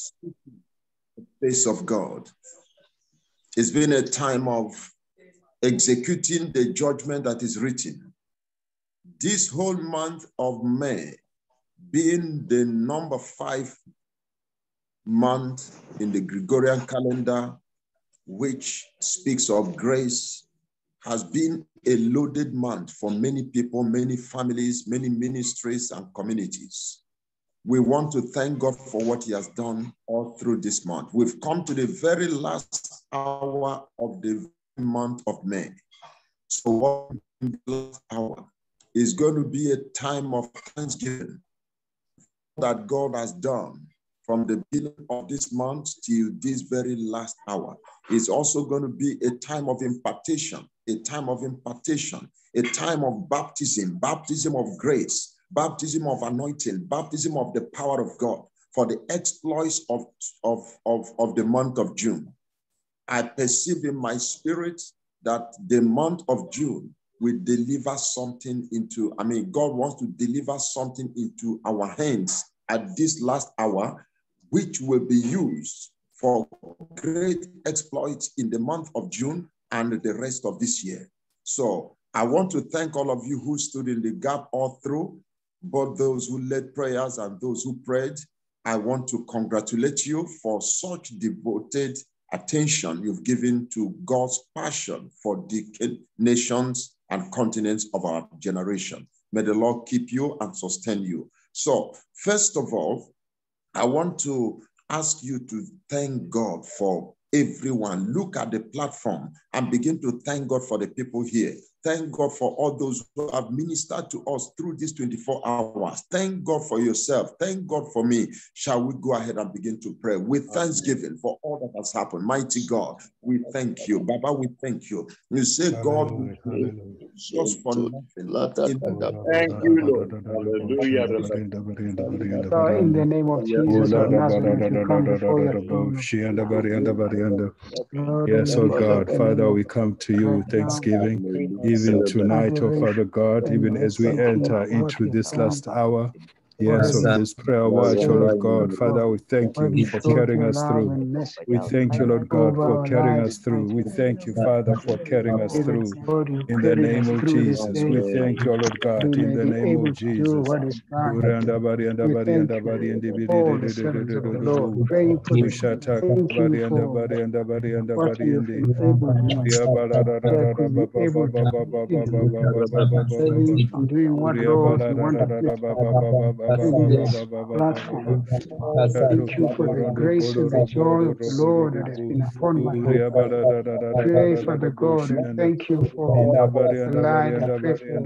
the face of God. It's been a time of executing the judgment that is written. This whole month of May, being the number 5 month in the Gregorian calendar, which speaks of grace, has been a loaded month for many people, many families, many ministries and communities. We want to thank God for what he has done all through this month. We've come to the very last hour of the month of May. So what in the last hour is going to be a time of thanksgiving that God has done from the beginning of this month till this very last hour. It's also going to be a time of impartation, a time of impartation, a time of baptism, baptism of grace, baptism of anointing, baptism of the power of God for the exploits of the month of June. I perceive in my spirit that the month of June will deliver something into, God wants to deliver something into our hands at this last hour, which will be used for great exploits in the month of June and the rest of this year. So I want to thank all of you who stood in the gap all through, both those who led prayers and those who prayed. I want to congratulate you for such devoted attention you've given to God's passion for the nations and continents of our generation. May the Lord keep you and sustain you. So first of all, I want to ask you to thank God for everyone. Look at the platform and begin to thank God for the people here. Thank God for all those who have ministered to us through these 24 hours. Thank God for yourself. Thank God for me. Shall we go ahead and begin to pray with thanksgiving for all that has happened? Mighty God, we thank you. Baba, we thank you. You say, God, we pray just for nothing. Thank you, Lord. Hallelujah. In the name of Jesus of Nazareth, we come before your throne. Yes, oh God, Father, we come to you with thanksgiving, even tonight, oh Father God, even as we enter into this last hour. Yes, of this prayer watch, oh Lord God. Father, we thank you for carrying us through. We thank you, Lord God, for carrying us through. We thank you, Father, for carrying us through. In the name of Jesus, we thank you, Lord God, in the name of Jesus. Thank you for the grace and the joy of the Lord that has been upon my life. Pray, Father God, and thank you for the light and faithful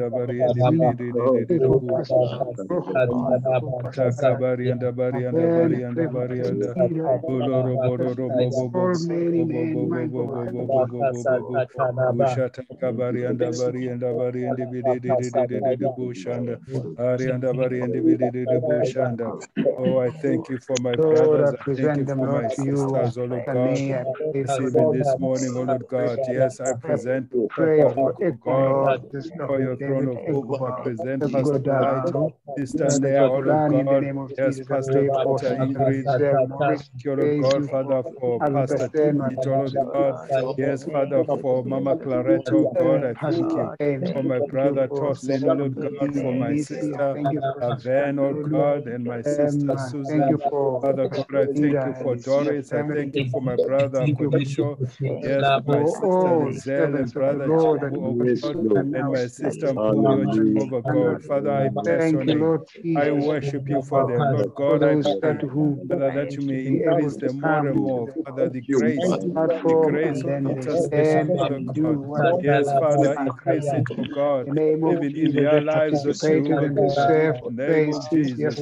Oh, I thank you for my brothers. I thank you for my sisters, oh Lord God. Even this morning, oh Lord God. Yes, I present Pastor Rock, oh God, for your throne of hope. I present Pastor Light, Sister Nea, oh Lord God. Yes, Pastor Peter Ingrid. Thank you, Lord God, Father, for Pastor Timothy, oh Lord God. Yes, Father, for Mama Claretta, oh God, I thank you. For my brother Tosin, oh Lord God, for my sister Aven, oh God, and my sister Susan. Father God, I thank you for Doris. I thank you for my brother Kodisho. Yes, my sister Lizelle and brother Chibu, oh God, and my sister Mpuyo, Jehovah God. Father, I bless your name. I worship you for them. Lord God, I pray, Father, that you may increase them more and more. Father, the grace of intercession, Father God. Yes, Father, increase it, oh God, even in their lives, oh Jehovah God. In the name of Jesus.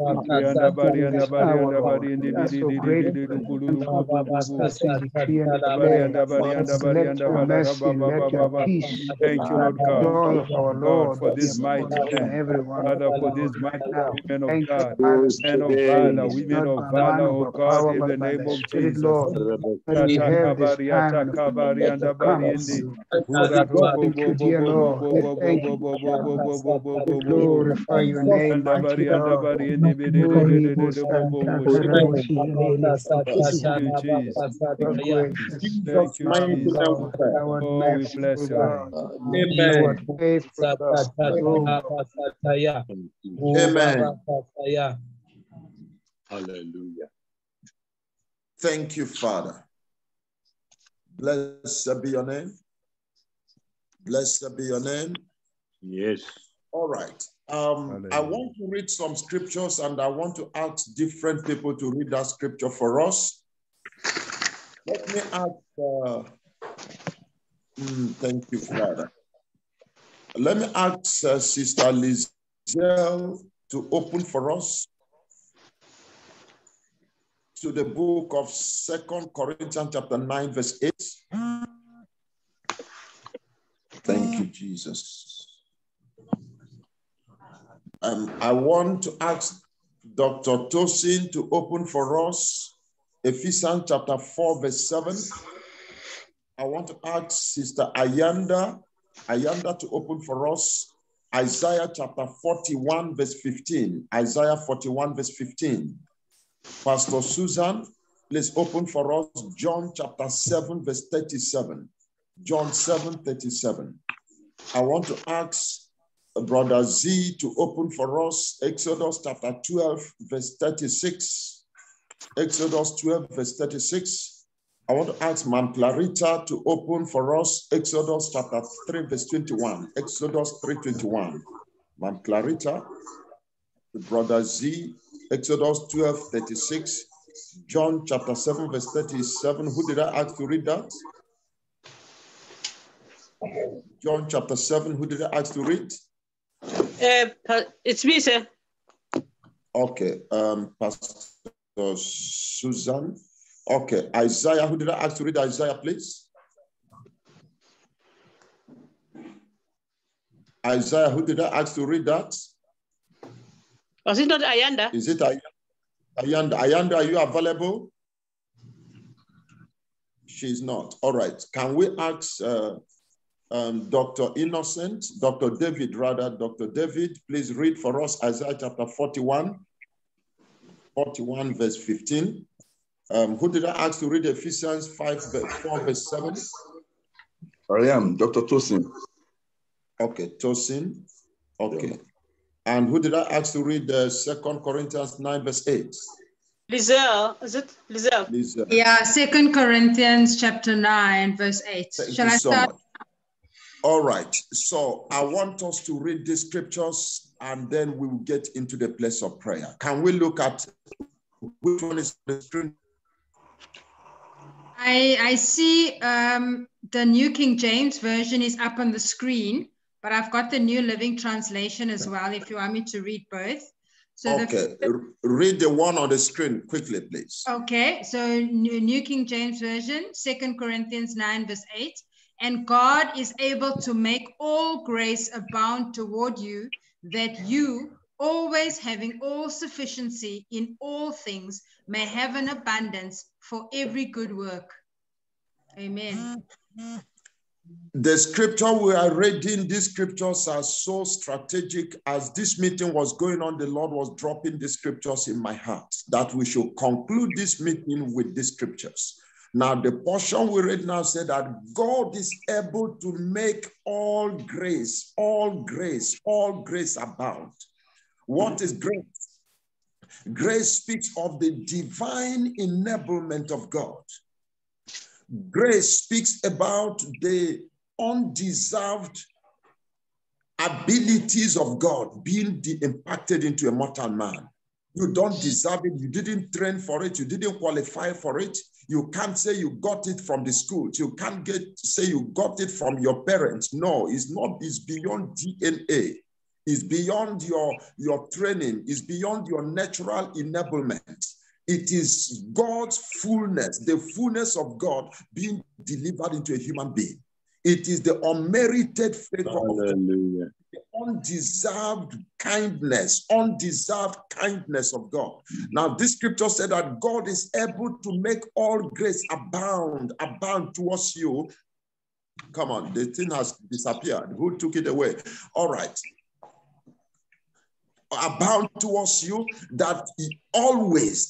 Thank you, Lord God, for this mighty man, Father, for this mighty women of God, men of valor, women of valor, oh God, in the name of Jesus. Glorify your name, mighty we bless your name. Amen. Amen. Hallelujah. Thank you, Father. Blessed be your name. Blessed be your name. Yes. All right. I want to read some scriptures, and I want to ask different people to read that scripture for us. Let me ask, thank you, Father. Let me ask Sister Lizelle to open for us to the book of 2 Corinthians chapter 9, verse 8. Thank you, Jesus. I want to ask Dr. Tosin to open for us Ephesians chapter 4, verse 7. I want to ask Sister Ayanda to open for us Isaiah chapter 41, verse 15. Isaiah 41, verse 15. Pastor Susan, please open for us John chapter 7, verse 37. John 7, 37. I want to ask Brother Z to open for us Exodus chapter 12, verse 36. Exodus 12, verse 36. I want to ask Ma'am Clarita to open for us Exodus chapter 3, verse 21. Exodus 3:21. Ma'am Clarita, Brother Z, Exodus 12, 36. John chapter 7, verse 37. Who did I ask to read that? John chapter 7. Who did I ask to read? It's me, sir. Okay. Pastor Susan. Okay. Isaiah. Who did I ask to read Isaiah, please? Isaiah. Who did I ask to read that? Was it not Ayanda? Is it Ayanda? Ayanda, are you available? She's not. All right. Can we ask Dr. Innocent, Dr. David, rather, Dr. David, please read for us Isaiah chapter 41, verse 15. Who did I ask to read Ephesians 4, verse 7? I am Dr. Tosin. Okay, Tosin. Okay. Yeah. And who did I ask to read 2 Corinthians 9, verse 8? Lizelle, is it? Lizelle. Lizelle. Yeah, 2 Corinthians chapter 9, verse 8. Shall I start? Much. All right. So I want us to read the scriptures, and then we will get into the place of prayer. Can we look at which one is the screen? I see the New King James Version is up on the screen, but I've got the New Living Translation as well, if you want me to read both. So okay, read the one on the screen quickly, please. Okay, so New King James Version, 2 Corinthians 9, verse 8. And God is able to make all grace abound toward you, that you, always having all sufficiency in all things, may have an abundance for every good work. Amen. The scripture we are reading, these scriptures are so strategic. As this meeting was going on, the Lord was dropping the scriptures in my heart that we should conclude this meeting with these scriptures. Now, the portion we read now said that God is able to make all grace abound. What is grace? Grace speaks of the divine enablement of God. Grace speaks about the undeserved abilities of God being impacted into a mortal man. You don't deserve it. You didn't train for it. You didn't qualify for it. You can't say you got it from the schools. You can't say you got it from your parents. No, it's not. It's beyond DNA. It's beyond your training. It's beyond your natural enablement. It is God's fullness, the fullness of God being delivered into a human being. It is the unmerited favor of God, the undeserved kindness of God. Now, this scripture said that God is able to make all grace abound towards you. Come on, the thing has disappeared. Who took it away? All right. abound towards you, that always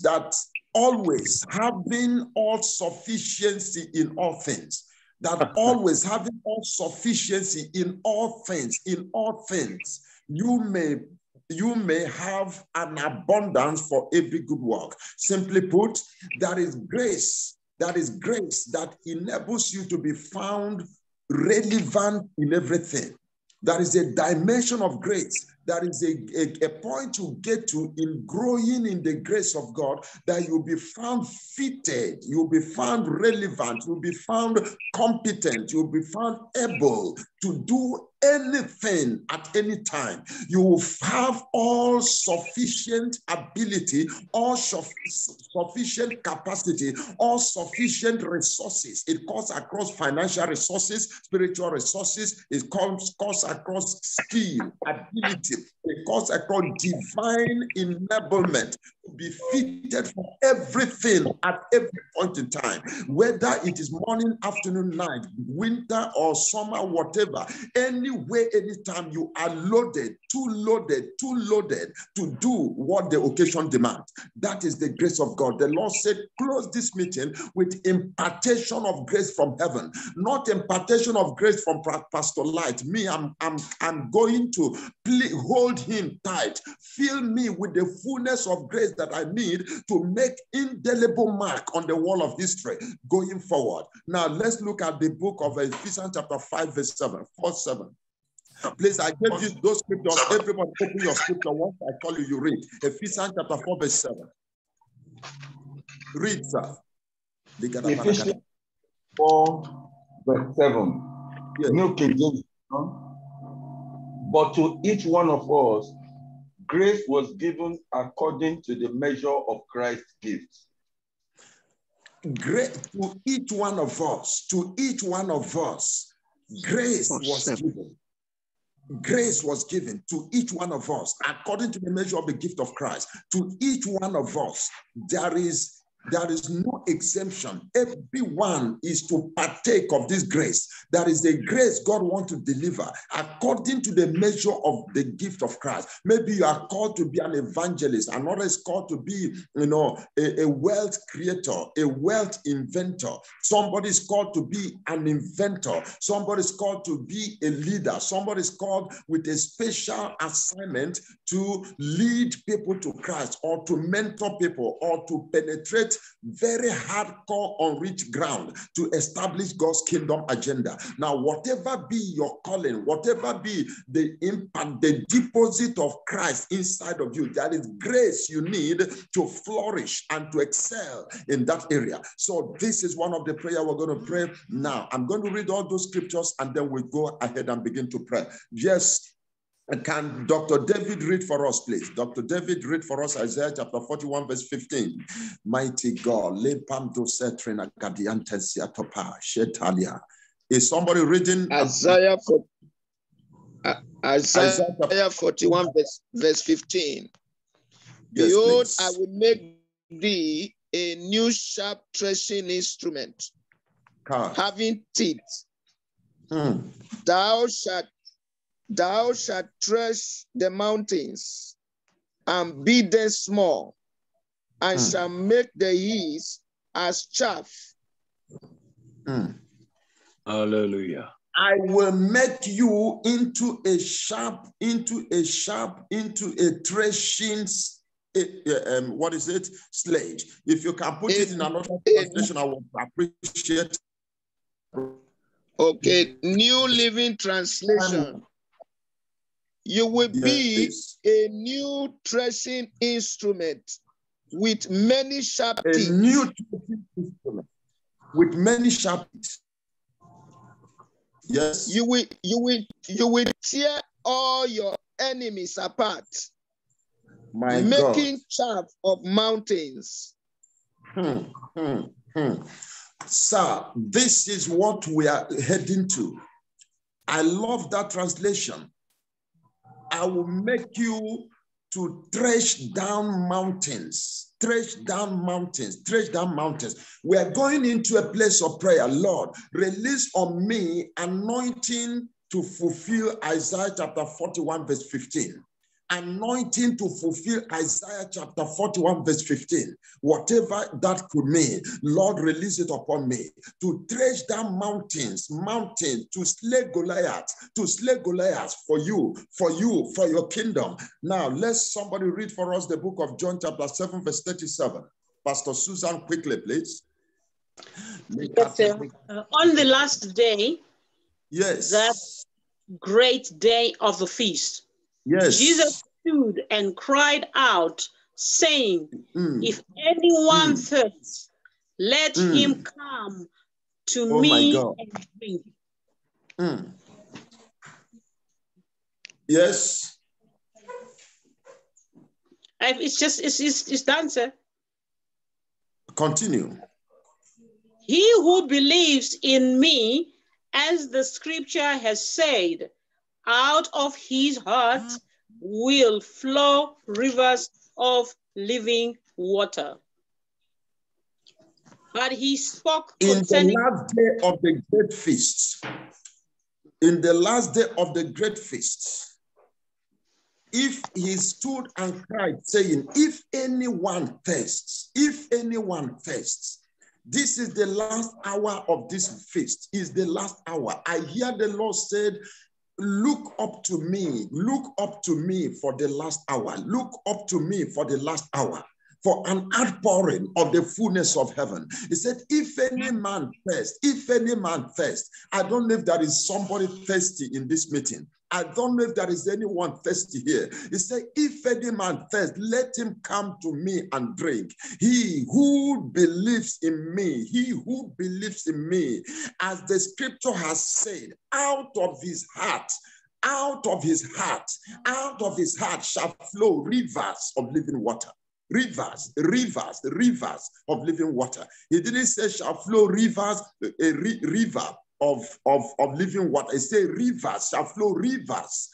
having all sufficiency in all things, that always having all sufficiency in all things, you may have an abundance for every good work. Simply put, that is grace that enables you to be found relevant in everything. There is a dimension of grace. There is a point you get to in growing in the grace of God, that you'll be found fitted, you'll be found relevant, you'll be found competent, you'll be found able to do anything at any time. You will have all sufficient ability, all sufficient capacity, all sufficient resources. It cuts across financial resources, spiritual resources, it cuts across skill, ability, it cuts across divine enablement to be fitted for everything at every point in time, whether it is morning, afternoon, night, winter or summer, whatever. Anyway, anytime, you are loaded, too loaded to do what the occasion demands. That is the grace of God. The Lord said, close this meeting with impartation of grace from heaven, not impartation of grace from Pastor Light. Me, I'm going to hold him tight. Fill me with the fullness of grace that I need to make indelible mark on the wall of history going forward. Now, let's look at the book of Ephesians chapter 5, verse 7. Please, I gave you those scriptures. Everybody open your scripture. Once I call you, you read. Ephesians chapter 4, verse 7. Read, sir. Ephesians 4, verse 7. Yes. New King James. But to each one of us, grace was given according to the measure of Christ's gift. Great to each one of us, grace was given. Grace was given to each one of us according to the measure of the gift of Christ. To each one of us, there is no exemption. Everyone is to partake of this grace. There is a grace God wants to deliver according to the measure of the gift of Christ. Maybe you are called to be an evangelist. Another is called to be, a wealth creator, a wealth inventor. Somebody is called to be an inventor. Somebody is called to be a leader. Somebody is called with a special assignment to lead people to Christ, or to mentor people, or to penetrate very hardcore, unreached ground to establish God's kingdom agenda. Now, whatever be your calling, whatever be the impact, the deposit of Christ inside of you, that is grace you need to flourish and to excel in that area. So this is one of the prayer we're going to pray now. I'm going to read all those scriptures and then we go ahead and begin to pray. Yes. Can Dr. David read for us, please? Dr. David, read for us Isaiah chapter 41, verse 15. Mighty God. Is somebody reading? Isaiah 41, verse 15. Yes, behold, please. I will make thee a new sharp threshing instrument, having teeth. Thou shalt thresh the mountains and beat them small, and shall make the hills as chaff. Hallelujah. I will make you into a threshing, what is it? Sledge. If you can put it in another translation, I would appreciate. Okay, New Living Translation. You will be a new threshing instrument with many sharp teeth. A new threshing instrument with many sharp teeth. Yes. You will tear all your enemies apart, making chaff of mountains. Sir, this is what we are heading to. I love that translation. I will make you to thresh down mountains, thresh down mountains. We are going into a place of prayer. Lord, release on me anointing to fulfill Isaiah chapter 41, verse 15. anointing to fulfill Isaiah chapter 41, verse 15. Whatever that could mean, Lord, release it upon me to trace down mountains, to slay Goliath, for you, for your kingdom. Now, let somebody read for us the book of John chapter 7, verse 37. Pastor Susan, quickly, please. Yes, sir. On the last day, yes, that great day of the feast, yes, Jesus stood and cried out, saying, if anyone thirsts, let him come to me and drink. Yes. It's done, sir. Continue. He who believes in me, as the scripture has said, out of his heart will flow rivers of living water. But he spoke concerning in the last day of the great feast. In the last day of the great feast, if he stood and cried, saying, if anyone thirsts, this is the last hour of this feast, is the last hour. I hear the Lord said, look up to me for the last hour. Look up to me for the last hour, for an outpouring of the fullness of heaven. He said, if any man thirst, I don't know if there is somebody thirsty in this meeting. I don't know if there is anyone thirsty here. He said, if any man thirst, let him come to me and drink. He who believes in me, as the scripture has said, out of his heart shall flow rivers of living water. Rivers of living water. He didn't say shall flow rivers, a river of living water. He said rivers shall flow, rivers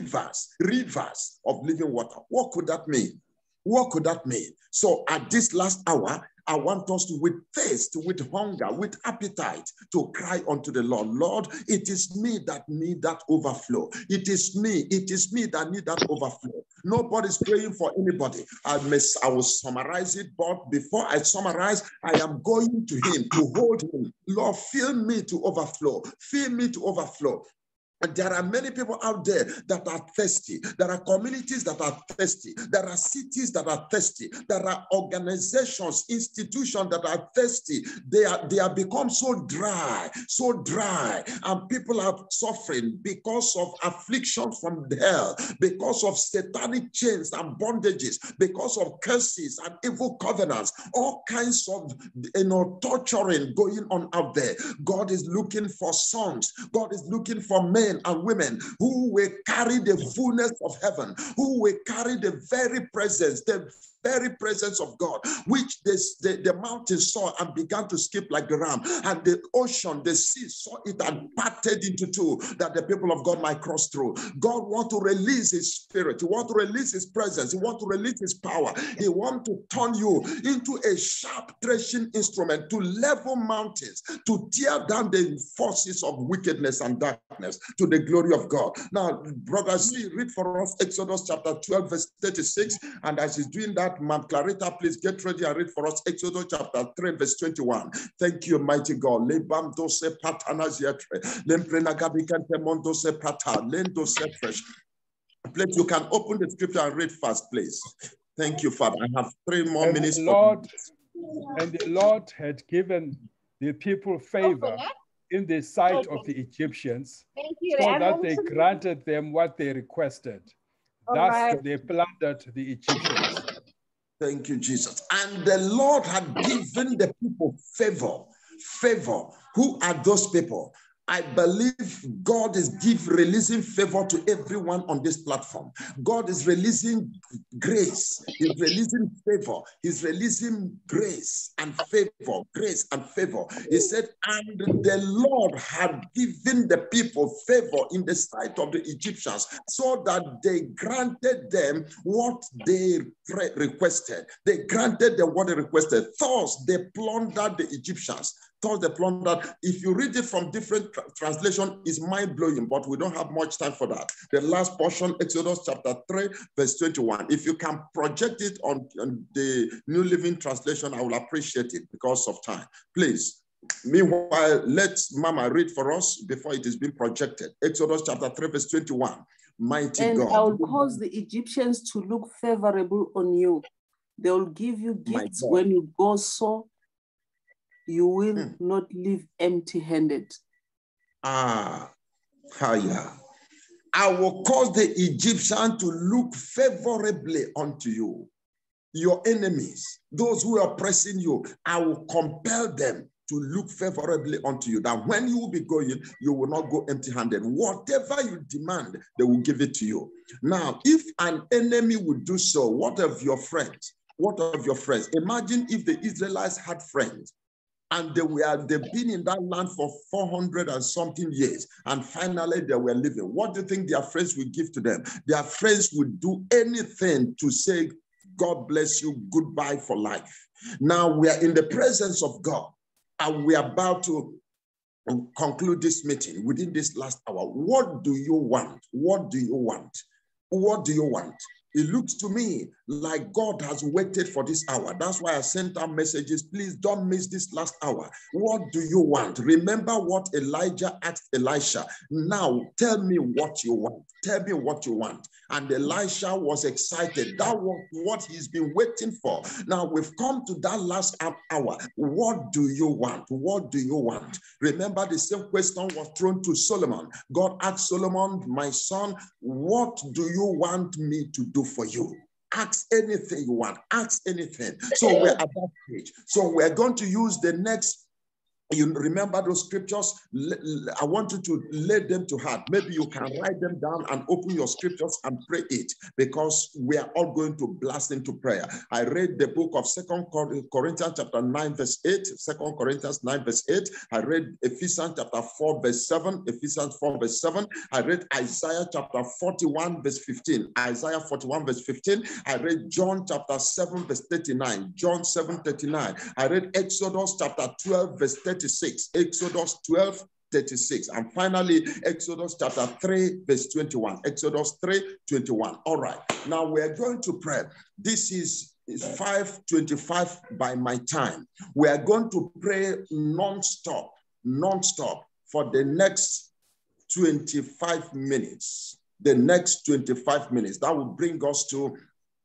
of living water. What could that mean? So at this last hour, I want us to, with thirst, with hunger, with appetite, to cry unto the Lord. Lord, it is me that need that overflow. It is me that need that overflow. Nobody's praying for anybody. I will summarize it, but before I summarize, I am going to him, to hold him. Lord, fill me to overflow. Fill me to overflow. And there are many people out there that are thirsty. There are communities that are thirsty. There are cities that are thirsty. There are organizations, institutions that are thirsty. They have become so dry, and people are suffering because of affliction from hell, because of satanic chains and bondages, because of curses and evil covenants, all kinds of torturing going on out there. God is looking for sons. God is looking for men and women who will carry the fullness of heaven, who will carry the very presence of God, which the mountains saw and began to skip like the ram, and the ocean, the sea saw it and parted into two, that the people of God might cross through. God wants to release his spirit. He wants to release his presence. He wants to release his power. He wants to turn you into a sharp threshing instrument to level mountains, to tear down the forces of wickedness and darkness to the glory of God. Now, Brother C, read for us Exodus chapter 12, verse 36. And as he's doing that, Ma'am Clarita, please get ready and read for us Exodus chapter 3, verse 21. Thank you, mighty God. Please, you can open the scripture and read fast, please. Thank you, Father. I have 3 more minutes. And the Lord had given the people favor in the sight of the Egyptians, so that they granted them what they requested. Thus they plundered the Egyptians. Thank you, Jesus. And the Lord had given the people favor. Who are those people? I believe God is releasing favor to everyone on this platform. God is releasing grace. He's releasing favor. He's releasing grace and favor. He said, and the Lord had given the people favor in the sight of the Egyptians, so that they granted them what they requested. They granted them what they requested. Thus, they plundered the Egyptians. If you read it from different translation is mind-blowing, but we don't have much time for that. The last portion, Exodus chapter 3, verse 21. If you can project it on the New Living Translation, I will appreciate it because of time. Please. Meanwhile, let Mama read for us before it is being projected. Exodus chapter 3, verse 21. Mighty and God. I will cause the Egyptians to look favorable on you. They will give you gifts when you go, so you will not leave empty-handed. Yeah. I will cause the Egyptian to look favorably unto you. Your enemies, those who are oppressing you, I will compel them to look favorably unto you. That when you will be going, you will not go empty-handed. Whatever you demand, they will give it to you. Now, if an enemy would do so, what of your friends? What of your friends? Imagine if the Israelites had friends and they've been in that land for 400 and something years, and finally they were living. What do you think their friends would give to them? Their friends would do anything to say, God bless you, goodbye for life. Now we are in the presence of God, and we are about to conclude this meeting within this last hour. What do you want? What do you want? What do you want? It looks to me like God has waited for this hour. That's why I sent out messages. Please don't miss this last hour. What do you want? Remember what Elijah asked Elisha. Now tell me what you want. Tell me what you want. And Elisha was excited. That was what he's been waiting for. Now we've come to that last hour. What do you want? What do you want? Remember, the same question was thrown to Solomon. God asked Solomon, my son, what do you want me to do for you? Ask anything you want. Ask anything. So we're at that stage. So we're going to use the next. You remember those scriptures? I want you to lay them to heart. Maybe you can write them down and open your scriptures and pray it, because we are all going to blast into prayer. I read the book of 2 Corinthians chapter 9, verse 8, 2 Corinthians 9, verse 8. I read Ephesians chapter 4, verse 7, Ephesians 4, verse 7. I read Isaiah chapter 41, verse 15, Isaiah 41, verse 15. I read John chapter 7, verse 39, John 7, 39. I read Exodus chapter 12, verse 36, Exodus 12, 36. And finally, Exodus chapter 3, verse 21, Exodus 3, 21. All right, now we're going to pray. This is 5:25 by my time. We are going to pray non-stop for the next 25 minutes. The next 25 minutes. That will bring us to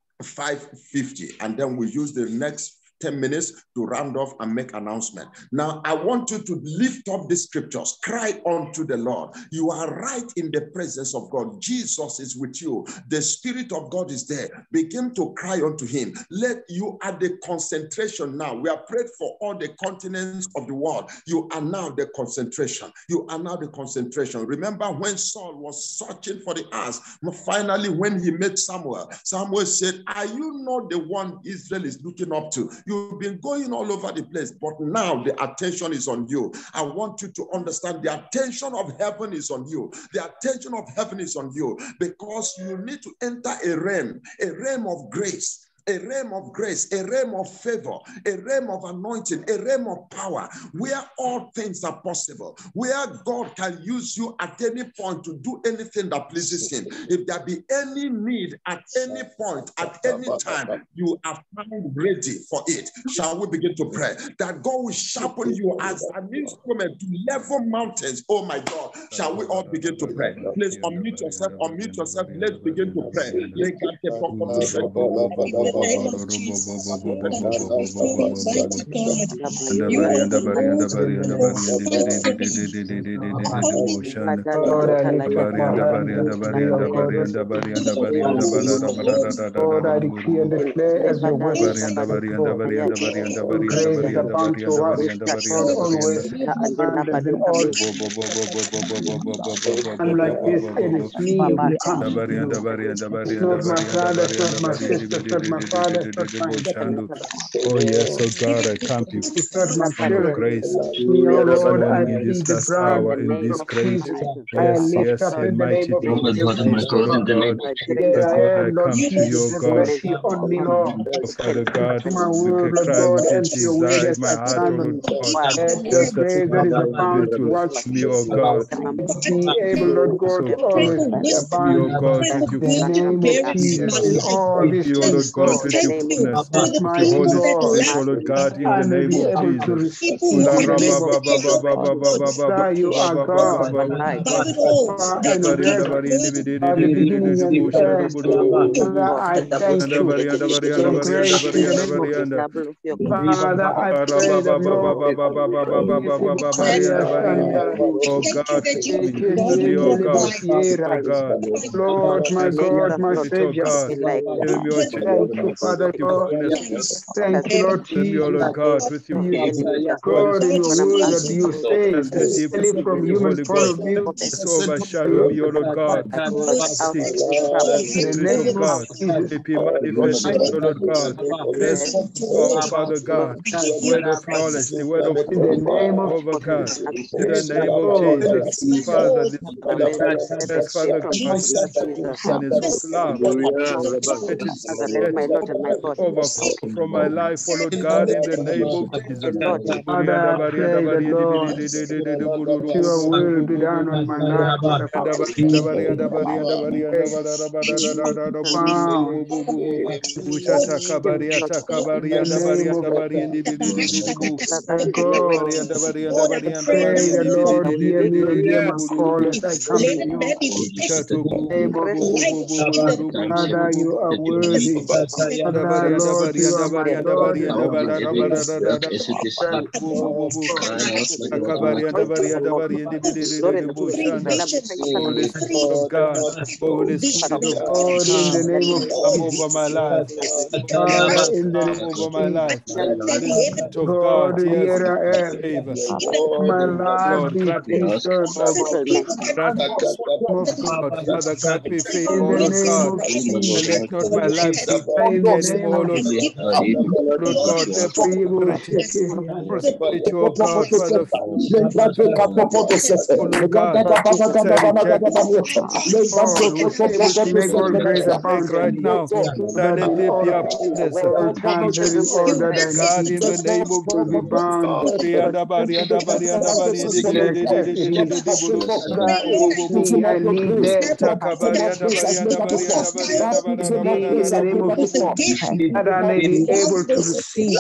5:50. And then we use the next 10 minutes to round off and make announcement. Now, I want you to lift up the scriptures. Cry unto the Lord. You are right in the presence of God. Jesus is with you. The Spirit of God is there. Begin to cry unto him. Let you add the concentration now. We are prayed for all the continents of the world. You are now the concentration. You are now the concentration. Remember when Saul was searching for the ass, finally when he met Samuel, Samuel said, are you not the one Israel is looking up to? You've been going all over the place, but now the attention is on you. I want you to understand the attention of heaven is on you. The attention of heaven is on you, because you need to enter a realm of grace. A realm of grace, a realm of favor, a realm of anointing, a realm of power, where all things are possible, where God can use you at any point to do anything that pleases him. If there be any need at any point, at any time, you are found ready for it. Shall we begin to pray that God will sharpen you as an instrument to level mountains? Oh my God, shall we all begin to pray? Please unmute yourself, let's begin to pray. In the name of Jesus, mighty God, you are the Lord, I lift up my hands unto thee, O God. Lord, I decree and declare as your word says, grace is abound to us, Lord, always, and as in all. Unlike this, it is me who comes to you. It's not my brother, it's not my sister, it's not my Father, it's not my Oh yes, oh God, I come to it's not my throne of children. grace. Me, oh This Lord, I morning, in plead this the last blood hour, in this of great, Jesus. I yes, lift yes, up in and the mighty name of day of Jesus. feast, oh God. Here Oh I God, I am, Lord come to you, Jesus. oh Have God. mercy on me, Lord. Oh Father God, To my we word, can Lord cry God, with and this to your will desire in that my I heart, oh stand Lord on. God. Let your Yes, that grace you that be is revealed abound to towards me, oh God. be able, Lord God, So to always God, be me, oh abound. God, with In your the name of Jesus, in all Fill these me, oh things, Lord God, God. with your goodness, Mighty your Holy God, Spirit, oh Lord God, in I the may name be of able to Jesus. receive in the name of Jesus. That you are God, Alpha and Omega, are the beginning and the end. Father, I thank you. Your grace in the name of Jesus. Father, I pray that Lord, Oh God, fill me oh God, oh God. Lord, my God, my Oh Savior. God, fill me, oh Thank you, Father God. Thank you, Lord fill me, oh Lord Jesus. God, with your peace. God, in your word that you say, As the deep only from your human Holy point Ghost. of view, Yes, overshadow me, O Lord God. Seek in the Spirit of name of God. Jesus. May be manifested, O Lord God. Yes, oh Father God. Word of knowledge, the word of In the name of over God. Jesus. In the name of Lord, Jesus. Father, this knowledge. Yes, Father God. In his love. Let it overflow from my life, O Lord God, in the name of Jesus. Father, I pray that, Lord, your will be done on my life, Father God. In the name of God, I pray that, Lord, hear me and hear my call as I come to you. Name of Father, you are worthy. Father, Lord, you are my Lord and you are my Savior. Holy Spirit of God, Holy Spirit of God, in the name of come over my life. Father, in the Come name over of my life. Holy Spirit of God, God, yes, here I am. favor. My life Lord, be grant me, preserved. oh grant me, Of God, God. Father, grant me favor, In oh the Lord name God, of and Jesus. let not my life be In the name anymore, of Lord, Jesus. Lord God, let prosperity, prosperity, oh God, Father, oh Lord God, as I reject, God, who is able to make all grace make abound to right me, now, so that that let in there be all abundance, times having all that I God, need in the name of will be bound. Next as it is. Father, it's me. I need that. Me in the name of that I may be able to receive.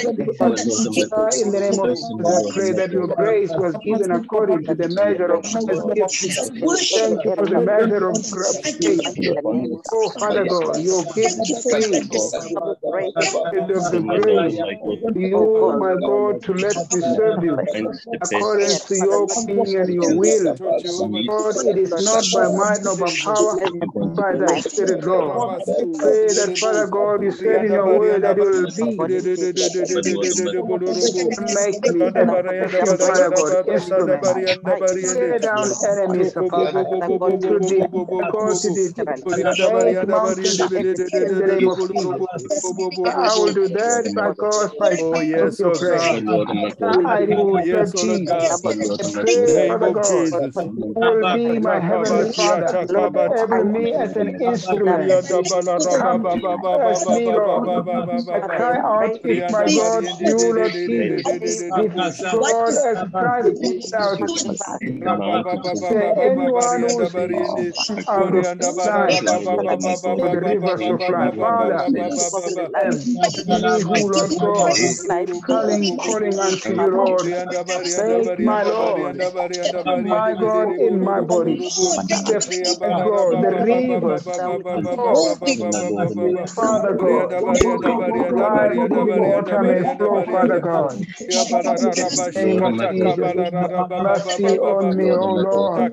In the name of Jesus, I pray that your grace was given according to the measure of Christ's gift. Thank you for the measure of faith. Oh, Father God, your gift is faith. And of the grace, you, my God, to let me serve you according to your being and your will. Lord, it is not by might nor by power, by thy spirit, Lord. Pray that, Father God, you said in your word that you will be. Make me an effective fire, God, instrument. Tear down enemies of God. It will be because it is make mountains in the name of Jesus. I will do that because by Oh faith of yes, your oh grace. God. I Oh serve yes, oh Lord God. Jesus. I In the pray, name Father of God, Jesus. you will be my heavenly Father, able me as an instrument. As me, Lord. I cry out if my God, you, Lord Jesus, if God has tried out anyone who's out of line for the rivers of life. Father, he who, Lord God, calling unto you, Lord, make my Lord, my God, in my body, God, the rivers, oh, Father God, life giving water may flow, Father God. Name of Jesus, mercy on me, oh Lord.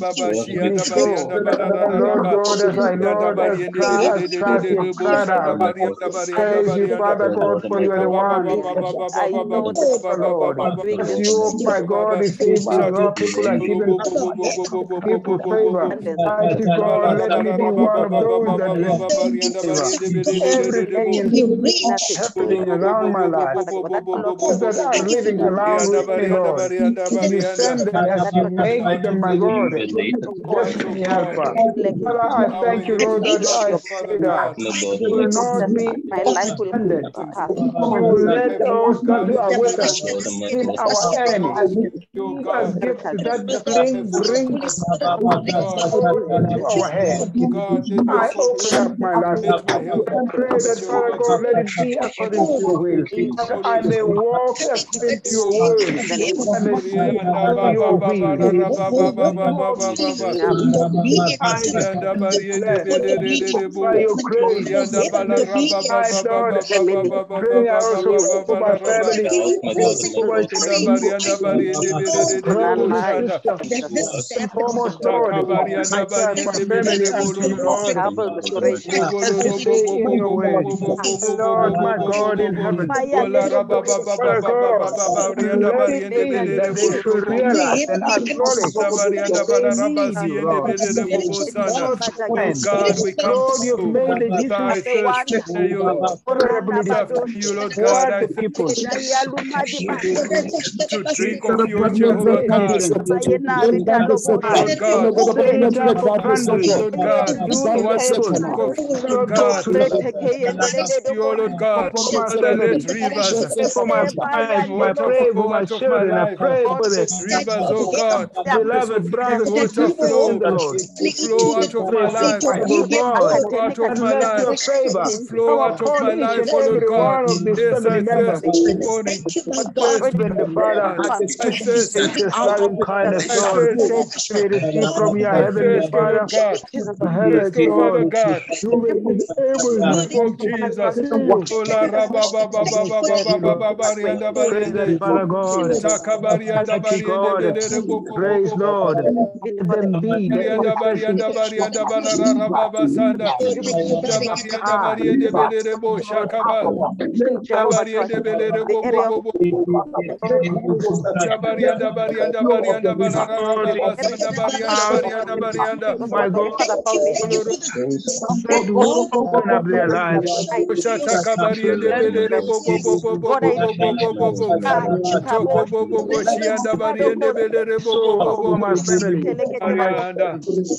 It is so, Lord God, as I, Lord, as Christ has cried out. Praise you, Father God, for you are the one. I know that Lord, as you, my God, receive your people are given people favor. Mighty God, let me be one of those that receive favor. Everything happening around my life, those that are living around with me, Lord, you send them as you make them, my God, destiny helper. Father, I thank you, Lord, that I say that you will not be offended. You will let those that are with us in our enemies. Give us gifts that bring to our head. I open up my life. I pray that, Father God, let it be according to your will. That I may walk according to your word. I may speak through your will. By your grace, my Lord, bring also for my family, for my foremost, Lord, my family unto you, Lord, as you say in your word, Lord, my God in heaven, Father God, let it be that they should realize and acknowledge that they need you, Lord. Lord, you've made the Jesus honorably what the people to drink of your Jehovah God. Lord God, Lord God, Lord God, Father, let rivers for my wife, I pray for my children, I pray for the rivers, oh God, beloved brothers and sisters in the Lord. Flow out of my life, God, out of and my let your life, favor flow come out of upon my each life, and oh Lord every God. one of these Yes, family I members. thirst this morning. I thirst, Husband, the Father, I thirst, gracious, loving kindness, I Lord. thirst, We receive from your I heavenly thirst, oh Father, Lord God. the heavens, Thirst, oh Father Lord. God. You may be able Oh Jesus. to Ola raba ba ba ba ba ba ba ba ba ba rianda praise that, bariende. Father God. Sakabarianda Mighty bariende God, belere bo bo bo praise bo bo. Lord. Let them be the Barianda intercession barianda barianda balara raba basanda. Barianda bariende belere bo shakaba. Bariende belere bo bo bo bo. Barianda barianda barianda balara raba basanda barianda barianda. My God, let you open up their lives. Shataka bariende belere bo bo bo bo bo bo bo bo bo bo bo. Toko bo bo bo shianda bariende belere bo bo bo bo Over bo. my family, for my Arianda.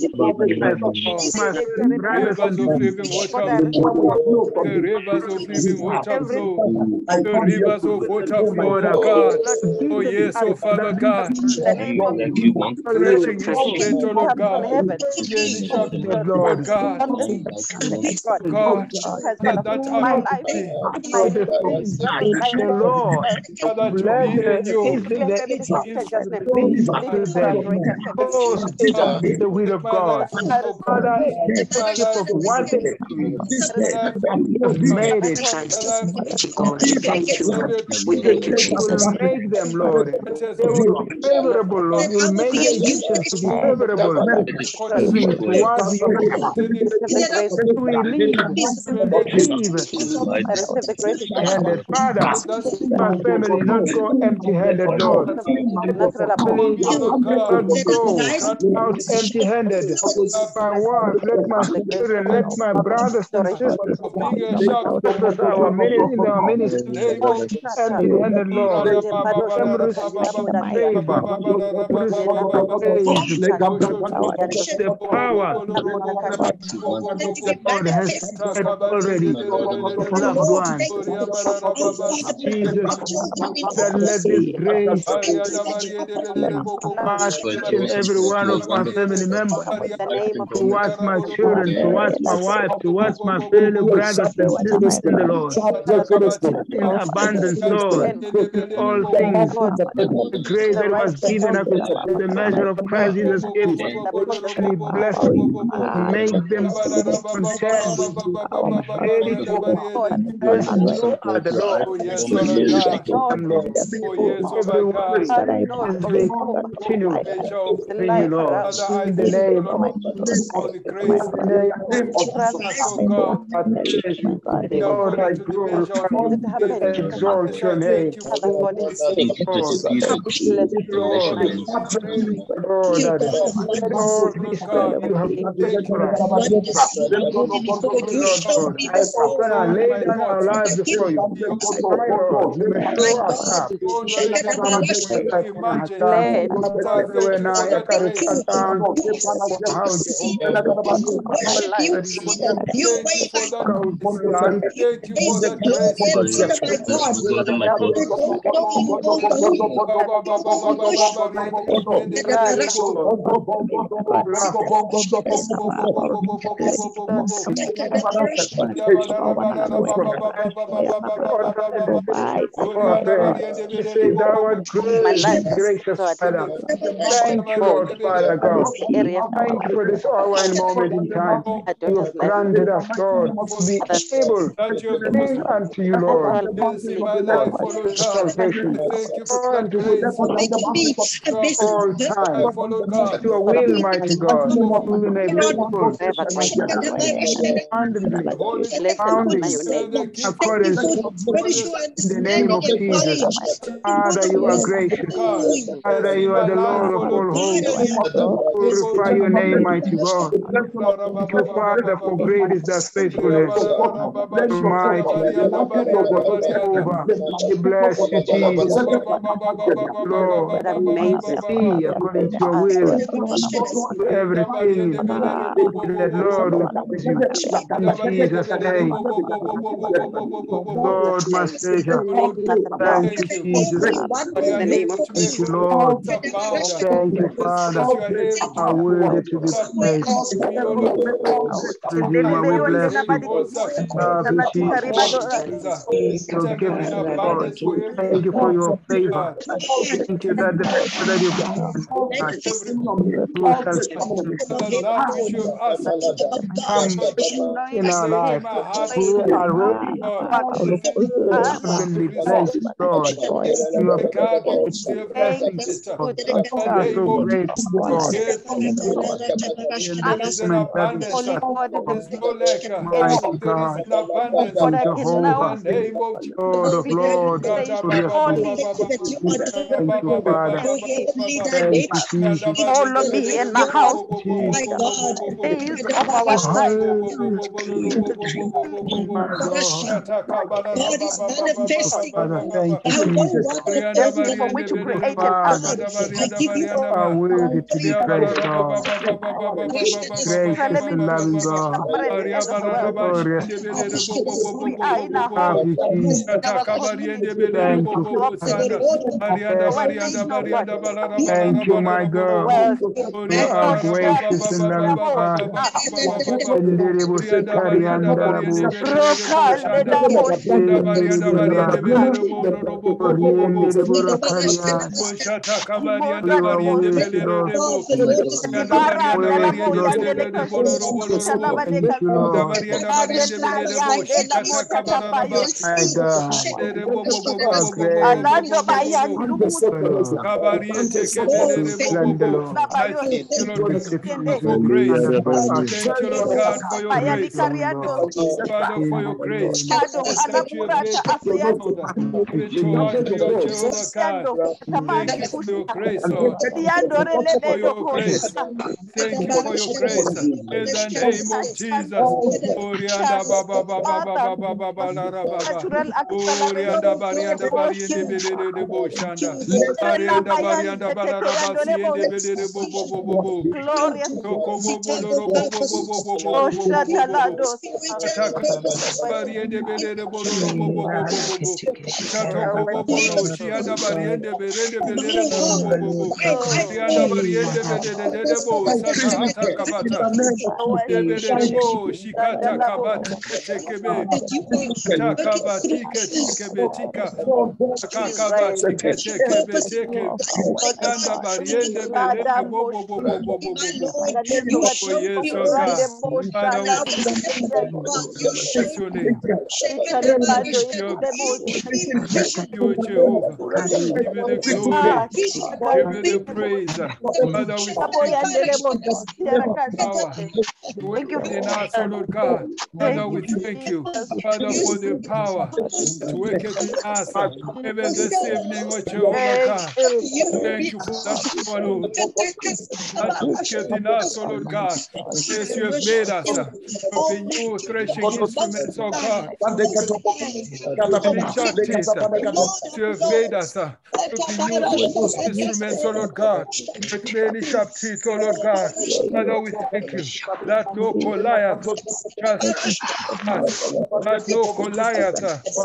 brothers Rivers and of sisters. living water. The rivers of living water flow. The rivers of water flow, oh God. Oh yes, oh Father God. Stretching your strength, oh Lord God. Lord God. God, that opportunity. The Lord, Father, to let be in you. the instrument to them, because it is the will of My God. life, oh God. Father, My a life, of one thing, my life, you've made it. my life. God, thank you. We thank you, Jesus. Will make them, Lord. They will be favorable, Lord. You'll make the Egyptians to be favorable, even towards you. We leave, empty-handed. Father, my family not go empty-handed, Lord. Family not go out empty-handed. My wife, let my children, let my brothers and sisters, because our ministry, empty-handed, Lord. Them receive favor, receive praise, the power God has said already of loved ones. Jesus, that let this grace pass each and every one of my family members, towards my children, towards my wife, towards my fellow brothers and sisters in the Lord. In abundance, Lord, in all things, the grace that was given us, the measure of Christ Jesus gift, and He blessed them, make them content, ready to as you are the Lord. Oh yes, Lord God. Lord. Oh yes, oh my Everyone God. as they continue in you, Lord. Father, I In the thank you, name Lord, of for the grace. in the name Oh God. of Lord, I glorify you. Exalt your name. Lord, all these things you have done for us. Lord, I lay down our lives before you. My Lord, you may show us up. Gracious Father. Thank you, Lord, Father God. Thank you for this hour and moment in time. You have granted us, Lord, to be able to cling unto you, Lord. Salvation. All time. Your will, mighty God. We may be able according to the name of Jesus. Father, you are gracious. Father, you are the Lord of all hosts. Glorify your name, mighty God. Thank you, Father, for great is thy faithfulness. Mighty Jehovah, we bless you, Jesus. Lord, see according to your will, do everything that Lord will please you. In Jesus' name. Lord, my Savior, thank you, Jesus. Thank you, Lord. Thank you, Father. Are worthy to be praised. Redeemer, we bless you. Love you, Jesus. Your gift, Lord. Thank you for your favor. Thank you that the favor that you give in our life. We are ready to be blessed, Lord. You have blessings, Lord. We are so grateful, Lord. Mighty God, Jehovah, Lord of Lords, thank you, Father. Thank you, Jesus. Follow me in my house. Days of our life. God is manifesting. Father, thank you, Jesus. Destiny for which you created us. I give you are worthy to be praised, God. Gracious and loving God. Glorious. We are in our home. Thank you, Jesus. Thank you. Thank you, my God. You are gracious and loving Father. Father, we thank you, Father, for the power to work it in us. Even this evening, oh Jehovah God, thank you for that power, Lord. That work it in us, oh Lord God. Yes, you have made us to be new threshing instruments, oh God. You have made us to be new instruments, oh Lord God. With many sharp teeth, oh Lord God. Father, we thank you that no Goliath just us, that no Goliath,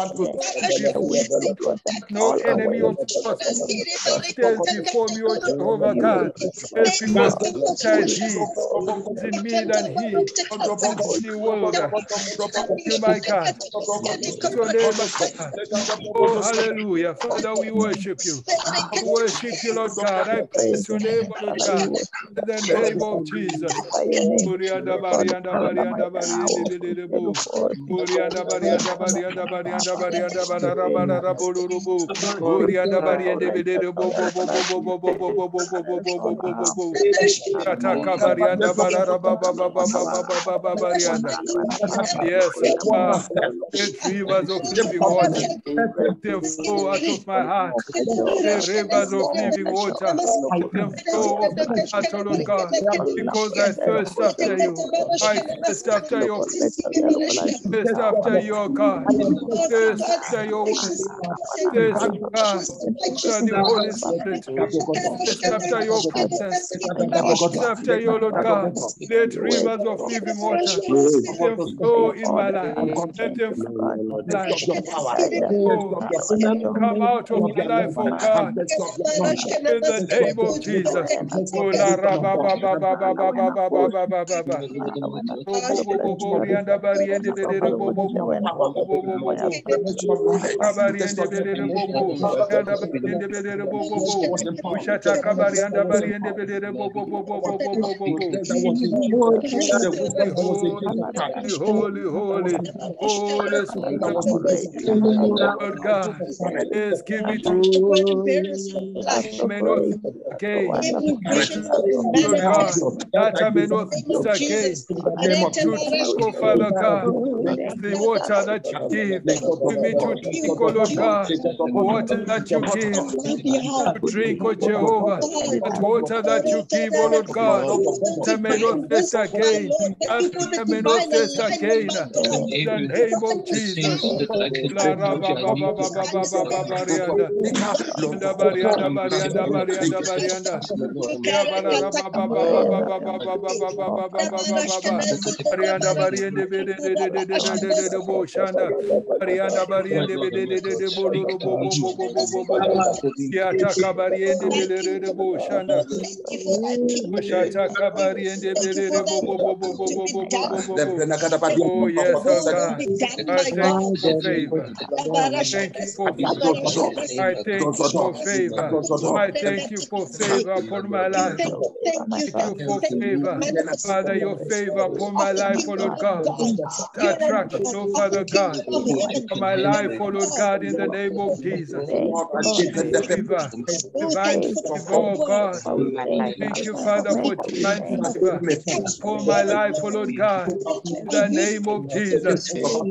no enemy of us stands before me, O Jehovah God. It's because greater is he is in me than he in the world. Thank you, my God. Your name, my God. Oh, hallelujah. Father, we worship you. We worship you, Lord God. I praise your name, Lord God. In the name of Jesus. Burianda barianda barianda barianda bo. Burianda barianda barianda barianda barianda barara barara borurubu. Burianda barianda bidere bo bo bo bo bo bo bo bo bo bo bo bo bo bo bo bo bo. Kataka barianda barara ba ba ba ba ba ba ba ba barianda. Yes, let rivers of living water let them flow out of my heart. The rivers of living water let them flow of my heart, O Lord God, because I thirst after you. I thirst after your thirst after your God. Thirst after your word. Thirst God after the Holy Spirit. Thirst after your presence. Thirst after your Lord God. Let rivers of living water let them flow in my life. Let them flow in my life. Oh, come out of my life, oh God. In the name of Jesus. Oh, la ra ba ba ba ba ba ba ba ba ba ba ba ba ba. Oh, bo bo bo bo rianda bariende bedere bo bo bo bo bo bo bo bo. Kabariende bedere bo bo. Rianda bariende bedere bo bo bo. Ushata kabarianda bariende bedere bo bo bo bo bo bo bo bo bo. Holy, holy, holy Spirit of Lord God, yes, give me to may not again. Lord God, that I may not again. Oh, Father God, the water that you give me to drink, oh Lord God, water that you give to drink, oh Jehovah, that water that you give, oh Lord God, that I may not thirst again, that I may not thirst again, in the name of Jesus. La ra ba ba ba ba ba ba ba ba barianda. Barianda barianda barianda barianda. Ya ba ra ba ba ba ba ba ba ba ba ba ba ba ba ba ba ba ba. Barianda bariende be de de de de de de de de bo shanda. Barianda bariende be de de de de bo lo bo bo bo bo bo bo bo bo. Ya taka bariende be de de de bo shanda. Shata kabariende be de de bo bo bo bo bo bo bo bo bo bo. Oh yes, oh God. I thank you for favor. Thank you for favor. I thank you for favor. I thank you for favor upon my life. Thank you for favor. Father, your favor upon my life, oh Lord God. Attraction, oh Father God, for my life, oh Lord God, in the name of Jesus. Favor, divine favor, oh God. Thank you, Father, for divine favor for my life, oh Lord God, in the name of Jesus.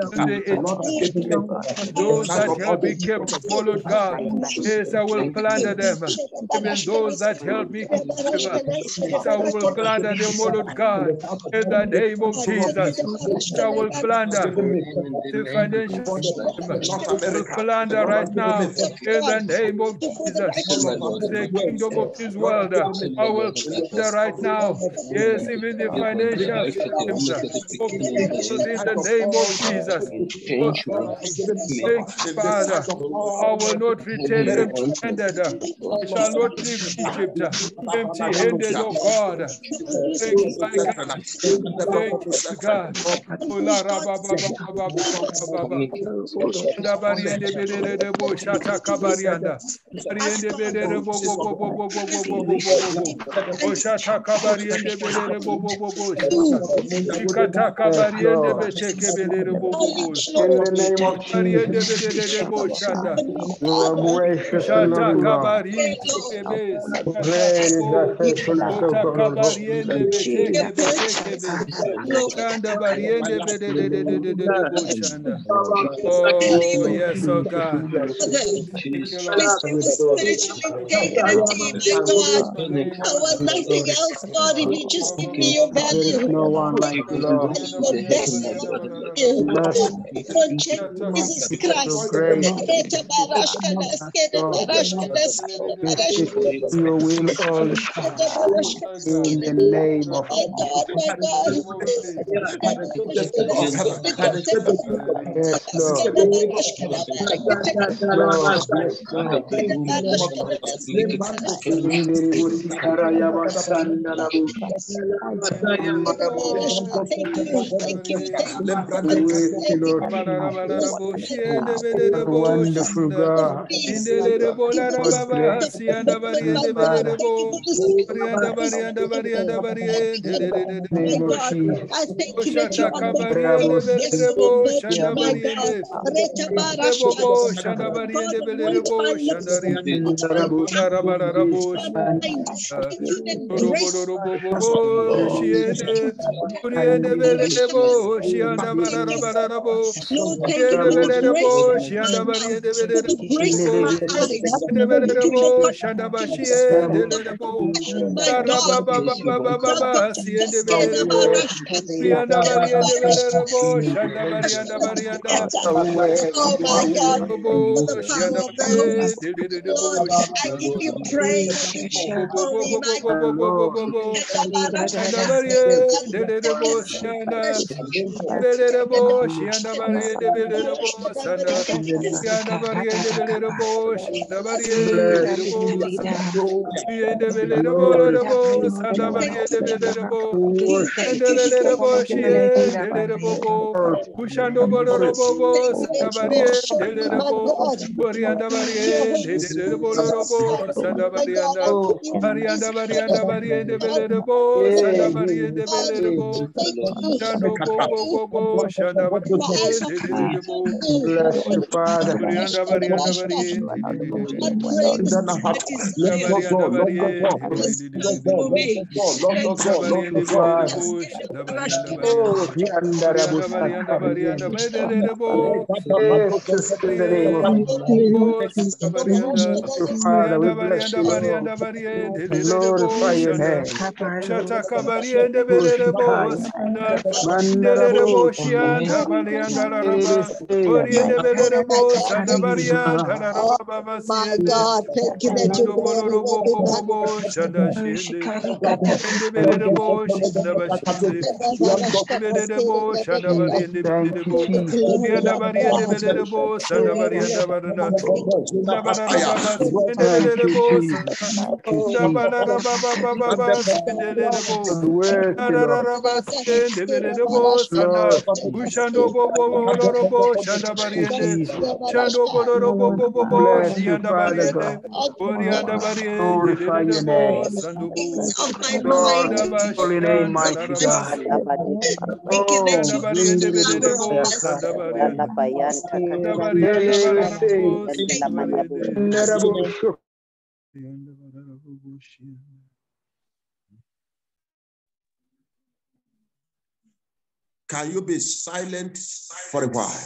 Those that help me keep, oh Lord God, yes, I will plunder them. Even those that help me keep, yes, I will plunder them, oh Lord God, in the name of Jesus. I will plunder the financial system. I will plunder right now in the name of Jesus. The kingdom of this world, I will plunder right now. Yes, even the financial systems of people in the name of Jesus. Thank you, Father. I will not return empty-handed. I shall not leave Egypt empty-handed, oh God. Thank you, my God. Thank you, God. In the name of Jesus, you are gracious and loving God. Great is thy faithfulness, O God. Oh, yes, oh God. Please do spiritually take my God. I want nothing else, God, if you just give me your There is value. no one like you, Lord. The best I want to give. Project Jesus Christ. Grace. Reta barashkana, skede barashkana, skede barashkana, Your will all the skede time. barashkana. In the name of My God, my God. yes, Lord. Lord, yes, wonderful God. My God, I thank you that you are the yes, so virtue, my God. Thank you that grace Lord, thank you for the grace in my mouth, for the grace in my eyes, for the my God, oh my God, for the power of the Holy Spirit, Lord, I give you praise. Holy my Father, we bless you, Lord. Glorify your name. My God, thank you that your glory will be manifested. Bless you, Father God. Glorify your name. Of my Lord, mind, holy name, mighty God. thank you that you Can you be silent for a while?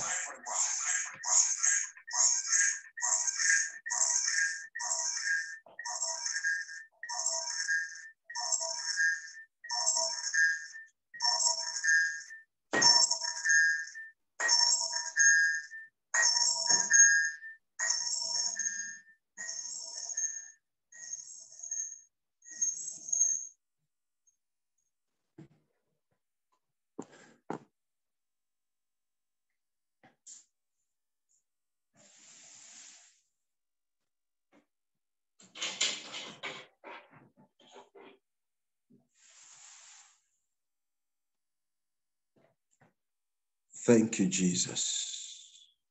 Thank you, Jesus.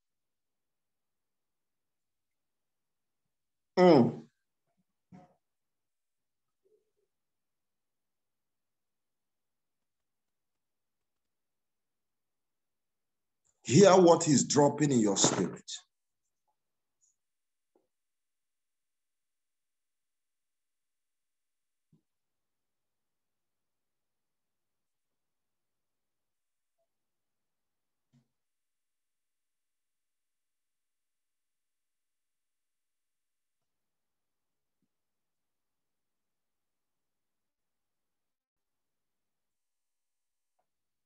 Hear what is dropping in your spirit.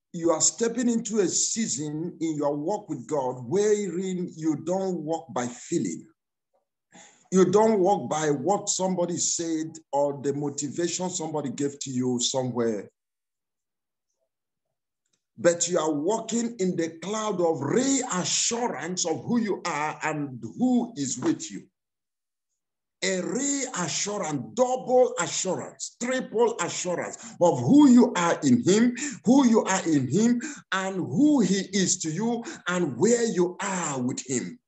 you are stepping into a season in your walk with God wherein you don't walk by feeling. You don't walk by what somebody said or the motivation somebody gave to you somewhere. But you are walking in the cloud of reassurance of who you are and who is with you. A reassurance, double assurance, triple assurance of who you are in him, and who he is to you, and where you are with him.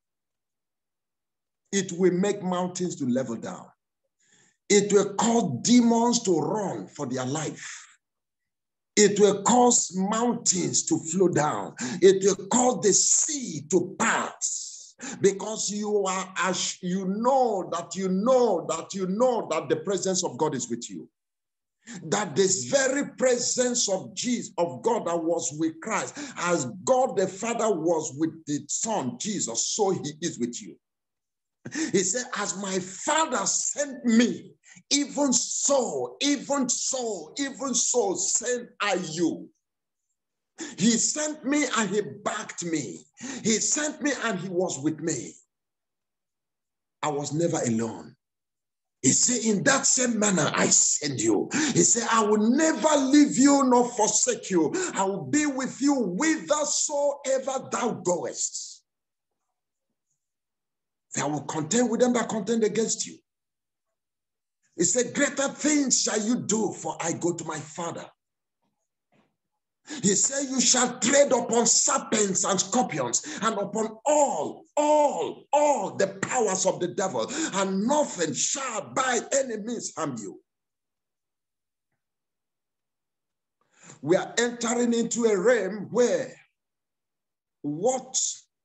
It will make mountains to level down. It will cause demons to run for their life. It will cause mountains to flow down. It will cause the sea to pass. Because you are, as you know that the presence of God is with you. That this very presence of Jesus, of God that was with Christ, as God the Father was with the Son, Jesus, so he is with you. He said, as my Father sent me, even so send I you. He sent me and he backed me. He sent me and he was with me. I was never alone. He said, in that same manner, I send you. He said, I will never leave you nor forsake you. I will be with you whithersoever thou goest. I will contend with them that contend against you. He said, greater things shall you do, for I go to my Father. He said, you shall tread upon serpents and scorpions and upon all the powers of the devil, and nothing shall by any means harm you. We are entering into a realm where what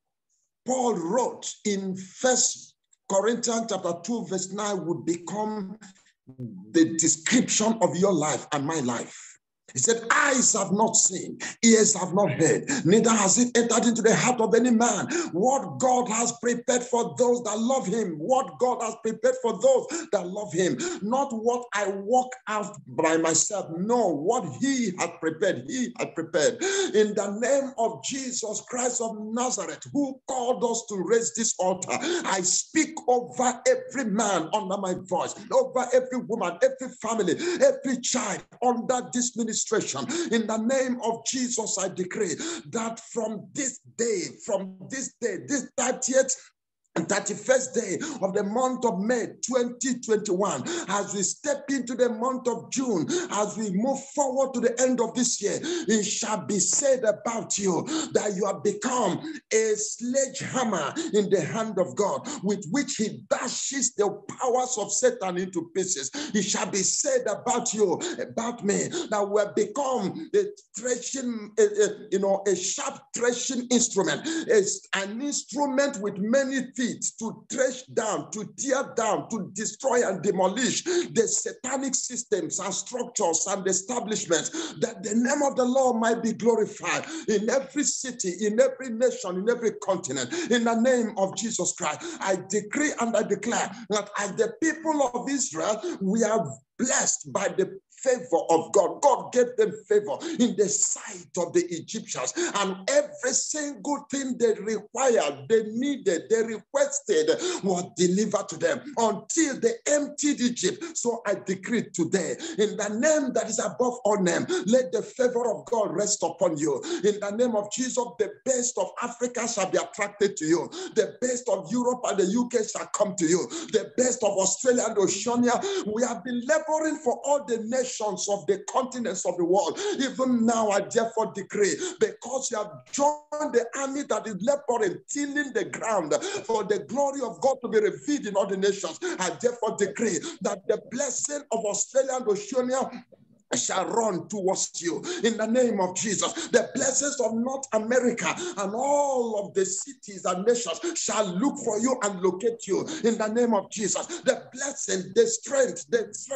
Paul wrote in 1 Corinthians chapter 2, verse 9 would become the description of your life and my life. He said, eyes have not seen, ears have not heard, neither has it entered into the heart of any man what God has prepared for those that love him. What God has prepared for those that love him. Not what I walk out by myself. No, what he had prepared, he had prepared. In the name of Jesus Christ of Nazareth, who called us to raise this altar, I speak over every man under my voice, over every woman, every family, every child under this ministry. In the name of Jesus, I decree that from this day, this 30th and 31st day of the month of May 2021, as we step into the month of June, as we move forward to the end of this year, it shall be said about you that you have become a sledgehammer in the hand of God, with which he dashes the powers of Satan into pieces. It shall be said about you, about me, that we have become a threshing, a sharp threshing instrument, an instrument with many teeth, to thresh down, to tear down, to destroy and demolish the satanic systems and structures and establishments, that the name of the Lord might be glorified in every city, in every nation, in every continent. In the name of Jesus Christ, I decree and I declare that as the people of Israel, we are blessed by the favor of God. God gave them favor in the sight of the Egyptians, and every single thing they required, they needed, they requested was delivered to them until they emptied Egypt. So I decree today, in the name that is above all name, let the favor of God rest upon you. In the name of Jesus, the best of Africa shall be attracted to you. The best of Europe and the UK shall come to you. The best of Australia and Oceania. We have been laboring for all the nations of the continents of the world. Even now, I therefore decree, because you have joined the army that is laboring, tilling the ground for the glory of God to be revealed in all the nations, I therefore decree that the blessing of Australia and Oceania shall run towards you in the name of Jesus. The blessings of North America and all of the cities and nations shall look for you and locate you in the name of Jesus. The blessing, the strength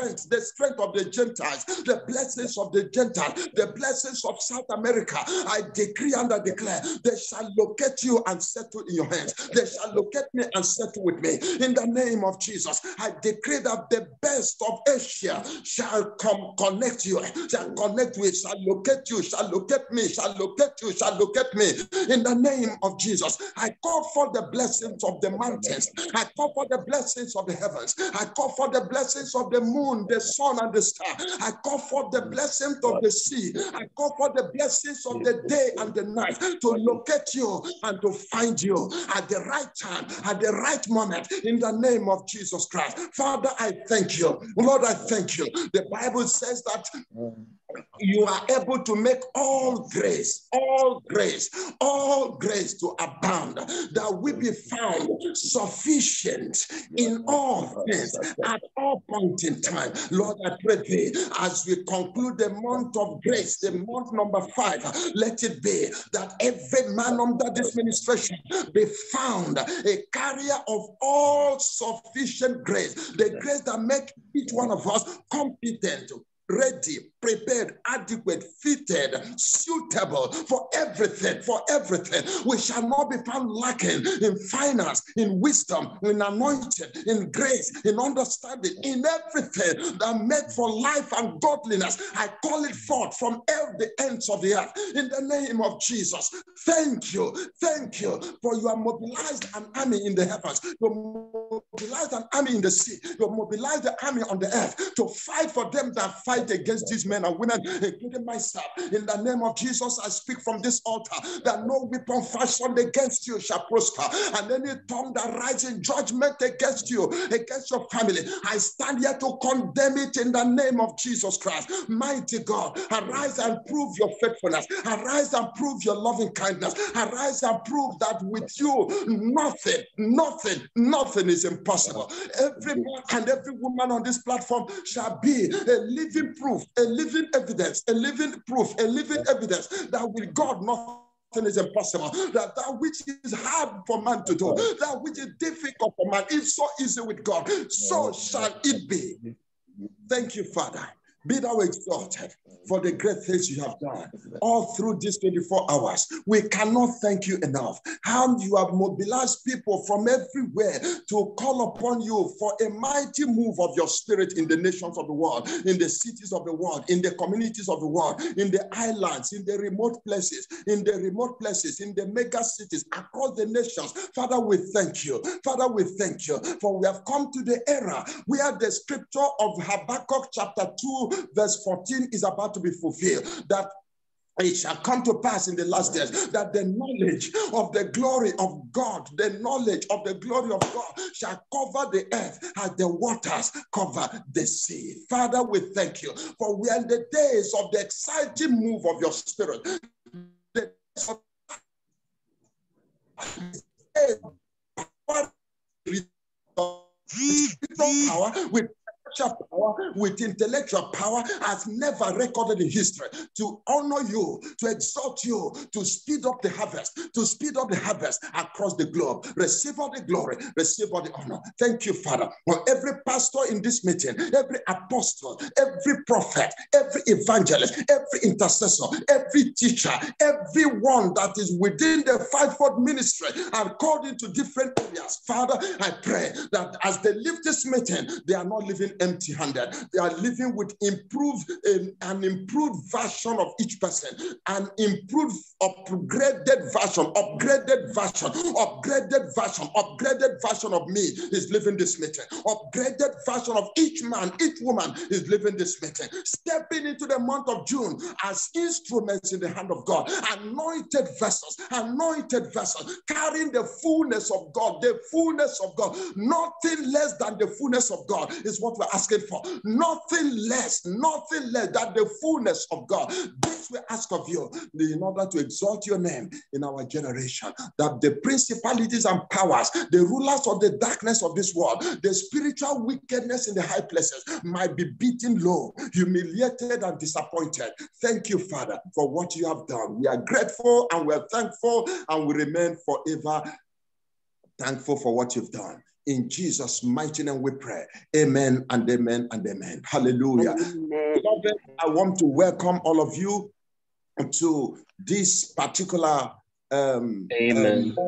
of the Gentiles, the blessings of the Gentiles, the blessings of South America, I decree and I declare, they shall locate you and settle in your hands. They shall locate me and settle with me in the name of Jesus. I decree that the best of Asia shall connect you, shall connect with, shall locate you, shall locate me, shall locate you, shall locate me. In the name of Jesus, I call for the blessings of the mountains. I call for the blessings of the heavens. I call for the blessings of the moon, the sun, and the star. I call for the blessings of the sea. I call for the blessings of the day and the night to locate you and to find you at the right time, at the right moment, in the name of Jesus Christ. Father, I thank you. Lord, I thank you. The Bible says that you are able to make all grace to abound, that we be found sufficient in all things at all points in time. Lord, I pray thee, as we conclude the month of grace, the month number 5, let it be that every man under this ministration be found a carrier of all sufficient grace, the grace that makes each one of us competent, ready, prepared, adequate, fitted, suitable for everything, for everything. We shall not be found lacking in finance, in wisdom, in anointing, in grace, in understanding, in everything that makes for life and godliness. I call it forth from every ends of the earth in the name of Jesus. Thank you, for you have mobilized an army in the heavens. You mobilized an army in the sea. You mobilized the army on the earth to fight for them that fight against these men and women, including myself. In the name of Jesus, I speak from this altar that no weapon fashioned against you shall prosper, and any tongue that rises in judgment against you, against your family, I stand here to condemn it in the name of Jesus Christ. Mighty God, arise and prove your faithfulness. Arise and prove your loving kindness. Arise and prove that with you nothing is impossible. Every man and every woman on this platform shall be a living proof, a living evidence, a living proof, a living evidence that with God nothing is impossible. That which is hard for man to do, that which is difficult for man, is so easy with God. So shall it be. Thank you, Father. Be thou exalted for the great things you have done all through these 24 hours. We cannot thank you enough. How you have mobilized people from everywhere to call upon you for a mighty move of your spirit in the nations of the world, in the cities of the world, in the communities of the world, in the islands, in the remote places, in the mega cities, across the nations. Father, we thank you. Father, we thank you, for we have come to the era where the scripture of Habakkuk chapter 2 verse 14 is about to be fulfilled, that it shall come to pass in the last days that the knowledge of the glory of God, shall cover the earth as the waters cover the sea. Father, we thank you, for we are in the days of the exciting move of your spirit. The power with power, with intellectual power as never recorded in history, to honor you, to exalt you, to speed up the harvest, across the globe. Receive all the glory, receive all the honor. Thank you, Father, for every pastor in this meeting, every apostle, every prophet, every evangelist, every intercessor, every teacher, everyone that is within the fivefold ministry and called into different areas. Father, I pray that as they leave this meeting, they are not living empty-handed. They are living with an improved version of each person, an improved, upgraded version of me is living this meeting. Upgraded version of each man, each woman is living this meeting. Stepping into the month of June as instruments in the hand of God, anointed vessels, carrying the fullness of God, Nothing less than the fullness of God is what we're asking for. Nothing less than the fullness of God. This we ask of you in order to exalt your name in our generation, that the principalities and powers, the rulers of the darkness of this world, the spiritual wickedness in the high places might be beaten low, humiliated and disappointed. Thank you, Father, for what you have done. We are grateful and we are thankful, and we remain forever thankful for what you've done. In Jesus' mighty name we pray. Amen and amen and amen. Hallelujah. Beloved, I want to welcome all of you to this particular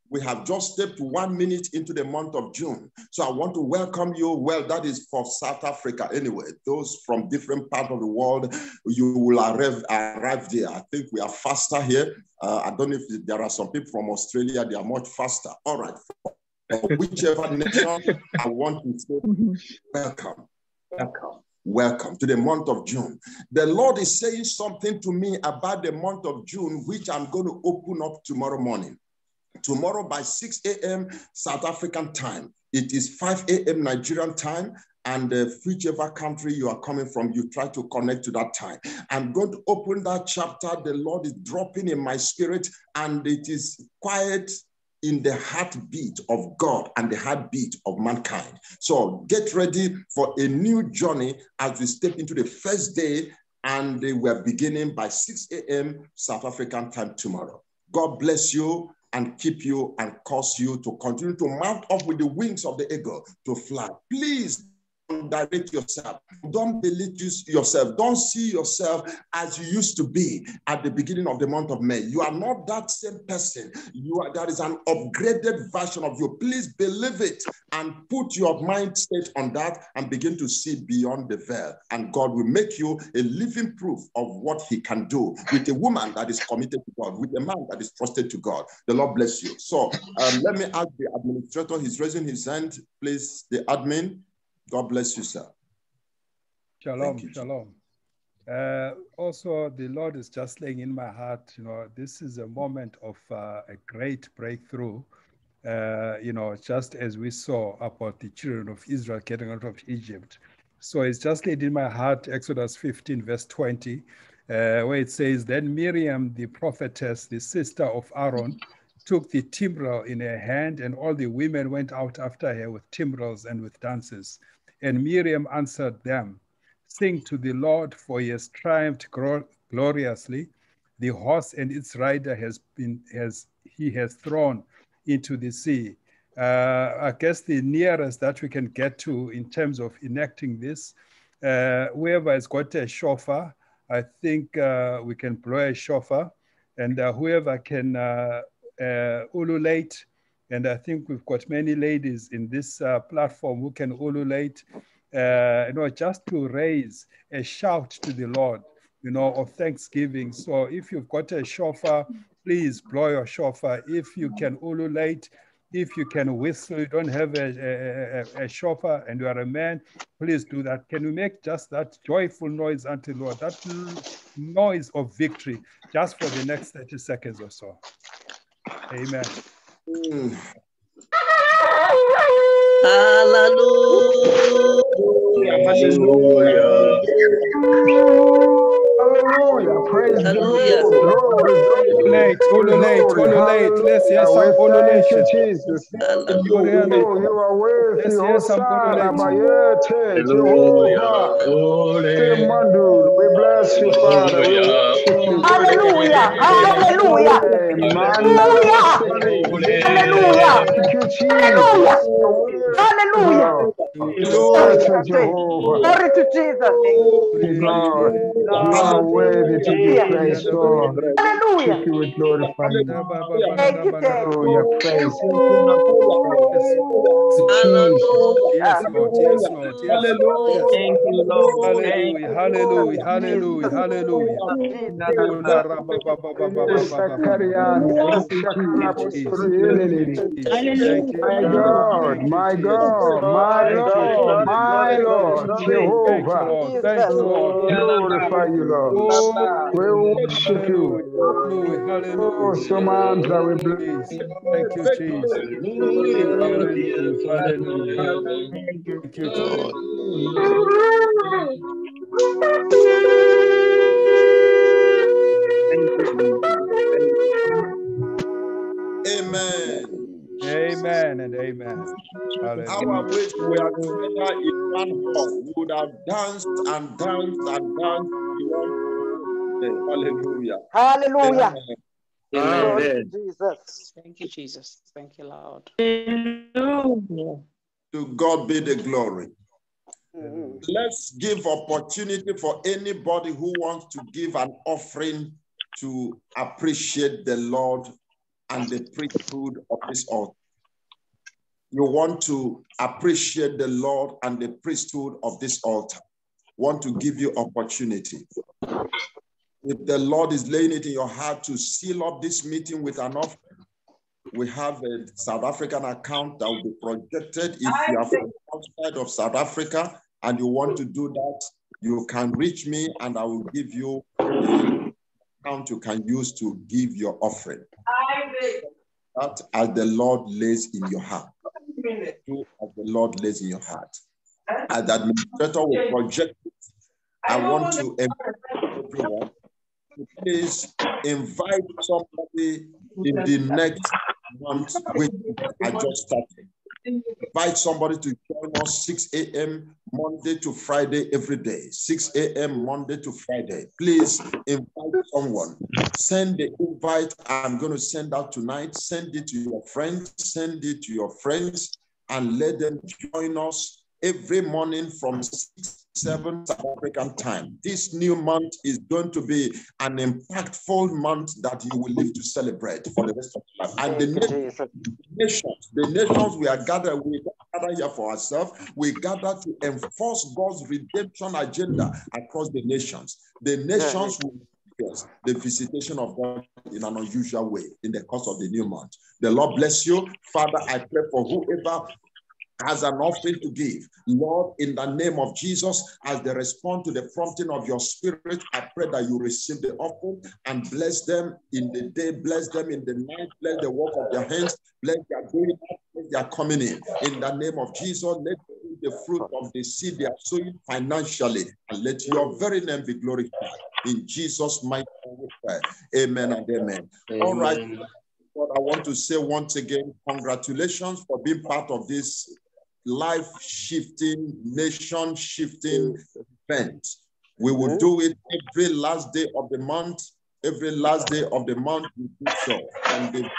We have just stepped 1 minute into the month of June. So I want to welcome you. Well, that is for South Africa anyway. Those from different parts of the world, you will arrive there. I think we are faster here. I don't know if there are some people from Australia, they are much faster. All right. Whichever nation, I want to say welcome. Welcome. Welcome to the month of June. The Lord is saying something to me about the month of June, which I'm going to open up tomorrow morning. Tomorrow by 6 a.m. South African time. It is 5 a.m. Nigerian time. And whichever country you are coming from, you try to connect to that time. I'm going to open that chapter. The Lord is dropping in my spirit, and it is quiet in the heartbeat of God and the heartbeat of mankind. So get ready for a new journey as we step into the first day, and we're beginning by 6 a.m. South African time tomorrow. God bless you and keep you and cause you to continue to mount up with the wings of the eagle to fly. Please don't direct yourself. Don't belittle yourself. Don't see yourself as you used to be at the beginning of the month of May. You are not that same person. There is an upgraded version of you. Please believe it and put your mindset on that and begin to see beyond the veil. And God will make you a living proof of what he can do with a woman that is committed to God, with a man that is trusted to God. The Lord bless you. So let me ask the administrator. He's raising his hand. Please, the admin. God bless you, sir. Shalom, shalom. Also, the Lord is just laying in my heart, this is a moment of a great breakthrough, just as we saw about the children of Israel getting out of Egypt. So it's just laid in my heart, Exodus 15, verse 20, where it says, then Miriam, the prophetess, the sister of Aaron, took the timbrel in her hand, and all the women went out after her with timbrels and with dances. And Miriam answered them, sing to the Lord, for he has triumphed gloriously. The horse and its rider he has thrown into the sea. I guess the nearest that we can get to in terms of enacting this, whoever has got a shofar, I think we can blow a shofar, and whoever can ululate, and I think we've got many ladies in this platform who can ululate, just to raise a shout to the Lord, of thanksgiving. So if you've got a shofar, please blow your shofar. If you can ululate, if you can whistle, you don't have a shofar and you are a man, please do that. Can we make just that joyful noise unto the Lord, that noise of victory, just for the next 30 seconds or so? Amen. Hallelujah. Hallelujah. Hallelujah. Praise the Lord. Glory, ululate. Let's hear some ululation. Thank you, Jesus. Oh, you are worthy. Hosanna, Bayete, Jehovah. Mandu. We bless you, Father. We worship you. Hallelujah. Hallelujah. Hallelujah. Thank you, Jesus. Hallelujah. Hallelujah. Glory to Jehovah. Glory to Jesus. God, you are worthy to be praised, Lord. Hallelujah. You will glorify you. Thank you, Hallelujah. Praise Yes, Lord. Yes, Lord. Yes, Lord. Thank you, Lord. Hallelujah. Hallelujah. Hallelujah. Hallelujah. My God, my God, my Lord, my Lord, Jehovah. Thank you, Lord. Glorify you, Lord. We worship you. Oh, Samantha, we bless. Thank you, Jesus. Hallelujah. Hallelujah. Thank you, Lord. Amen. Amen and amen. Hallelujah. Our wish we are together in one hall. We would have danced and danced and danced beyond. Hallelujah. Hallelujah. Amen. Glory to Jesus. Thank you, Jesus. Thank you, Lord. To God be the glory. Let's give opportunity for anybody who wants to give an offering to appreciate the Lord and the priesthood of this altar. You want to appreciate the Lord and the priesthood of this altar. Want to give you opportunity. If the Lord is laying it in your heart to seal up this meeting with an offering, we have a South African account that will be projected. If you are from outside of South Africa and you want to do that, you can reach me and I will give you the account you can use to give your offering. That as the Lord lays in your heart. Do as the Lord lays in your heart. As the administrator will project it, I want to invite everyone to please invite somebody in the next month, which I just started. Invite somebody to join us 6 a.m. Monday to Friday every day. 6 a.m. Monday to Friday. Please invite someone. Send the invite. I'm going to send out tonight. Send it to your friends. Send it to your friends and let them join us every morning from 6 7 South African time. This new month is going to be an impactful month that you will live to celebrate for the rest of your life. And the nations we are gathered, we gather here for ourselves. We gather to enforce God's redemption agenda across the nations. The nations will experience the visitation of God in an unusual way in the course of the new month. The Lord bless you. Father, I pray for whoever as an offering to give. Lord, in the name of Jesus, as they respond to the prompting of your spirit, I pray that you receive the offering and bless them in the day, bless them in the night, bless the work of their hands, bless their going out, bless their coming in. In the name of Jesus, let the fruit of the seed they are sowing financially, and let your very name be glorified. In Jesus' mighty name, amen and amen. All right. But I want to say once again, congratulations for being part of this life-shifting, nation-shifting event. We will do it every last day of the month. Every last day of the month, we do so. And the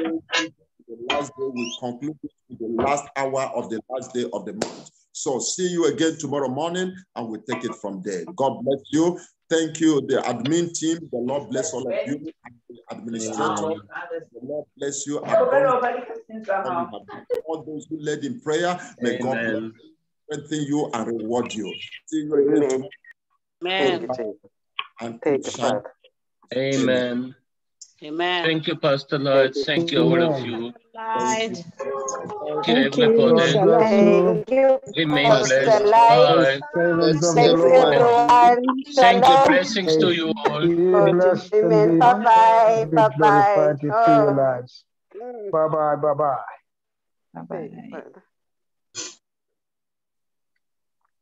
last day, we conclude with the last hour of the last day of the month. So see you again tomorrow morning, and we'll take it from there. God bless you. Thank you, the admin team. The Lord bless all of you. And the administrator, the Lord bless you. All those who led in prayer, may God strengthen you and reward you. See you again tomorrow. Amen. And keep shining. Amen. Amen. Thank you, Pastor Lloyd. Thank you, all of you. Night. Thank you, everybody. Thank you. Remain Pastor blessed. Light. Bye. Thank you, everyone. Thank you. Shalom. Blessings to you all. Be blessed and Amen. be Bye-bye. Bye-bye. glorified into your lives. Bye-bye. Bye-bye.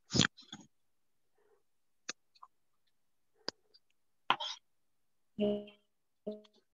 Bye-bye.